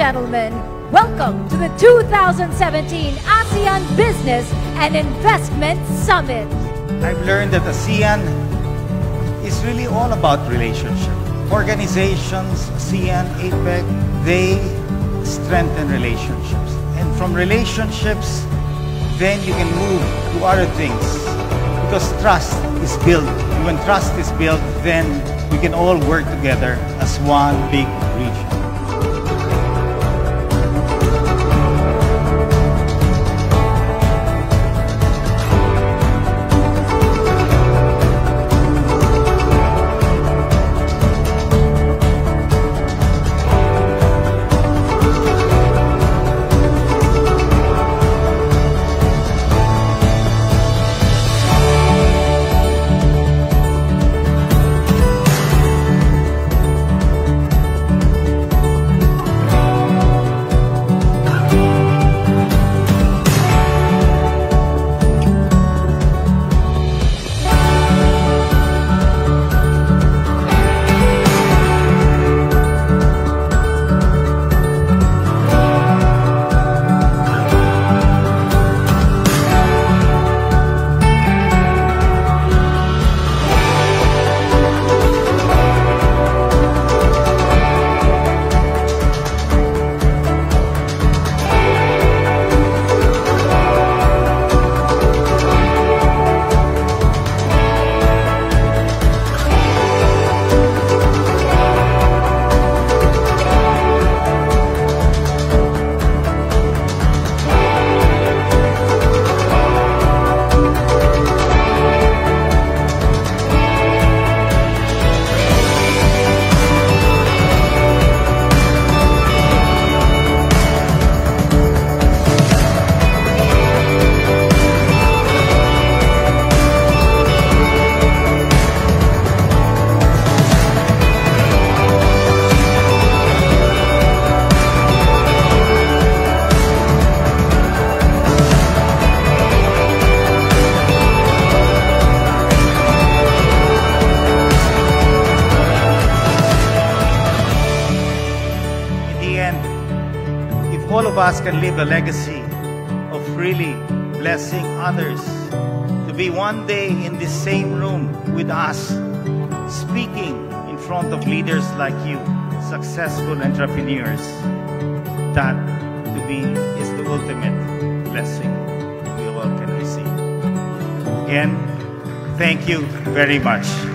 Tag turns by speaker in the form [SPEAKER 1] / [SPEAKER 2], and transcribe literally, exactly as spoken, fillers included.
[SPEAKER 1] gentlemen, welcome to the two thousand seventeen ASEAN Business and Investment Summit.
[SPEAKER 2] I've learned that ASEAN is really all about relationships. Organizations, ASEAN, APEC, they strengthen relationships. And from relationships, then you can move to other things. Because trust is built. When trust is built, then we can all work together as one big region. If all of us can leave a legacy of really blessing others, to be one day in the same room with us, speaking in front of leaders like you, successful entrepreneurs, that to me is the ultimate blessing we all can receive. Again, thank you very much.